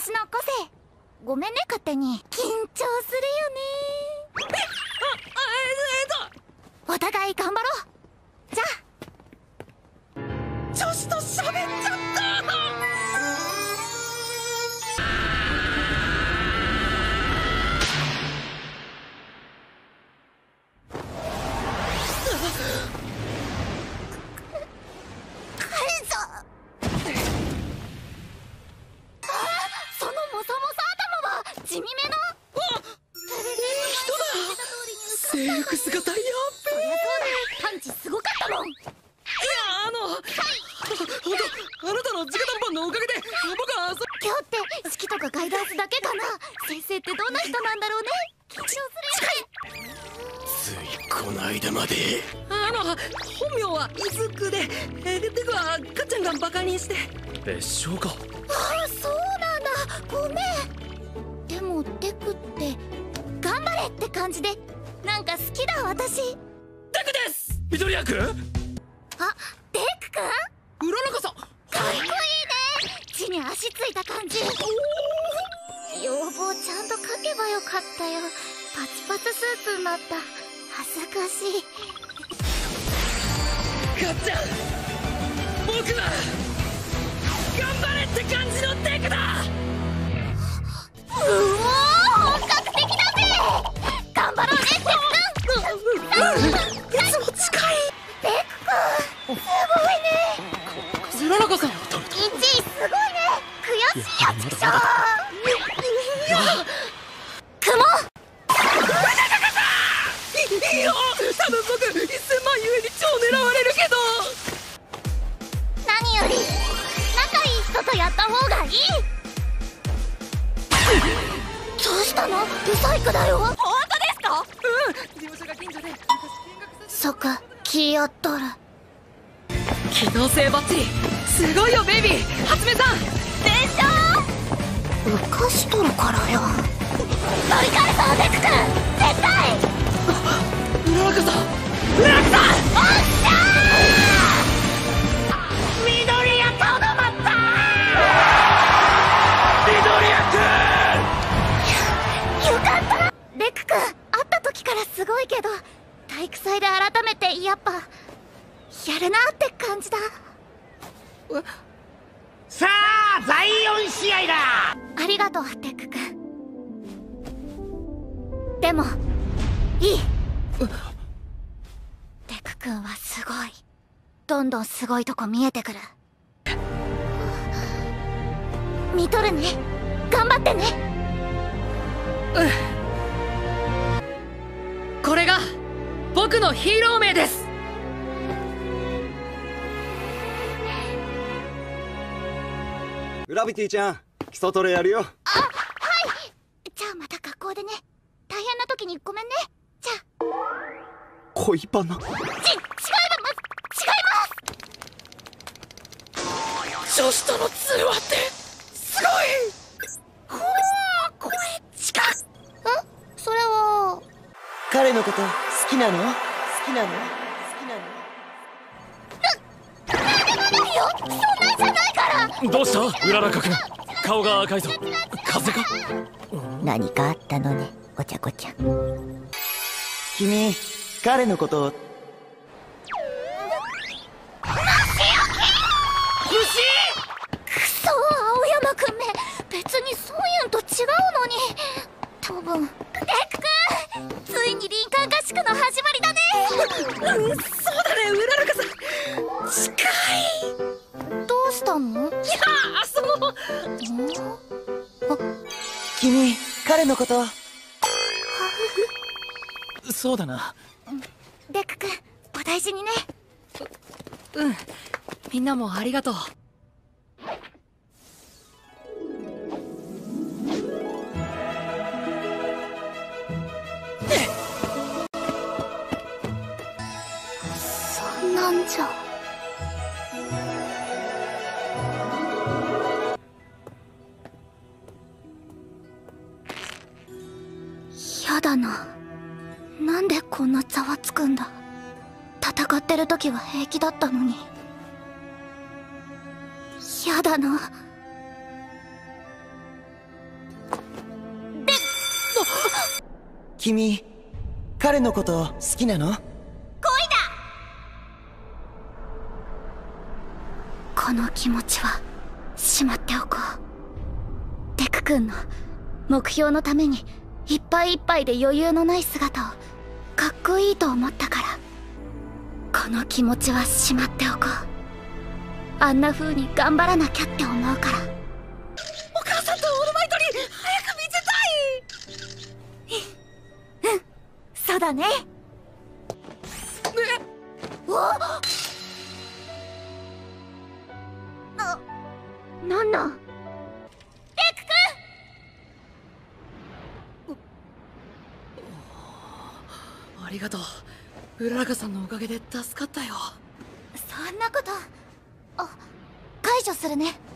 私の個性。ごめんね、勝手に。緊張するよね。お互い頑張ろう。じゃあ女子と喋っちゃった。 そのモサモサ頭は地味めの。 人だ。制服姿やっべえ。 そりゃそうだよ、パンチすごかったもん。 いやあなたの直談判のおかげで僕は今日って指揮とかガイダンスだけかな。先生ってどんな人なんだろうね。緊張するよね。 ついこの間まで本名はイズクで、デクはかっちゃんがバカにして別称か。 ああ、そうなんだ。ごめん。でもデクって頑張れって感じでなんか好きだ。私デクです。緑役あ、デクくんうららかさんかっこいいね。地に足ついた感じ。要望ちゃんと書けばよかったよ。パツパツスーツになった。恥ずかしい。 かっちゃん、僕は頑張れって感じのデクだ。 本格的だぜ。頑張ろうね、デクくん。 いつも近い。 デクくんすごいね。 うららかさん 1位すごいね。悔しいやつでしょ。雲いいよ。多分僕1000万ゆえに超狙われるけど。 何より仲いい人とやった方がいい。どうしたの？ブサイクだよ。本当ですか？ 事務所が近所でそっか、気合っとる。 機動性バッチリ。すごいよベイビー。初音さんでしょ。浮かしとるからよ。乗り換えそう、デクくん絶対。 うららかさん、うららかさん、 おっしゃー。緑谷とどまった緑役。 よかった。デクくん会った時からすごいけど体育祭で改めてやっぱやるなって感じだ。 さあ第4試合だ。 ありがとう、デクくん。でもいい。デクくんはすごい。どんどんすごいとこ見えてくる。見とるね。頑張ってね。 これが僕のヒーロー名です。 グラビティちゃん、基礎トレやるよ。 はい。じゃあまた学校でね。大変な時にごめんね。じゃあ。 恋バナ。 違います。 女子との通話ってすごい。 ほー、声近っ。それは彼のこと好きなの？好きなの？好きなの？ ないよ。そんなんじゃないから。 どうしたうららかくん、顔が赤いぞ。風邪か？ 何かあったのね、お茶子ちゃん。 君、彼のことくそ、青山くんめ。別にそういうんと違うのに。多分デクくん、ついに林間合宿の始まりだね。 そうだね、うららかさん近い。 どうしたの？ いや君、彼のことそうだな。 デクくん、お大事にね。 みんなもありがとう。 そんなんじゃ。やだな。なんでこんなざわつくんだ。戦ってる時は平気だったのに。やだな。 君彼のこと好きなの？ 恋だ。この気持ちはしまっておこう。デク君の目標のためにいっぱいいっぱいで余裕のない姿をかっこいいと思ったから、この気持ちはしまっておこう。あんな風に頑張らなきゃって思うから。 お母さんとオールマイトに早く見せたい。 うん、そうだね。なんだデクありがとう。うららかさんのおかげで助かったよ。 君、そんなこと。解除するね。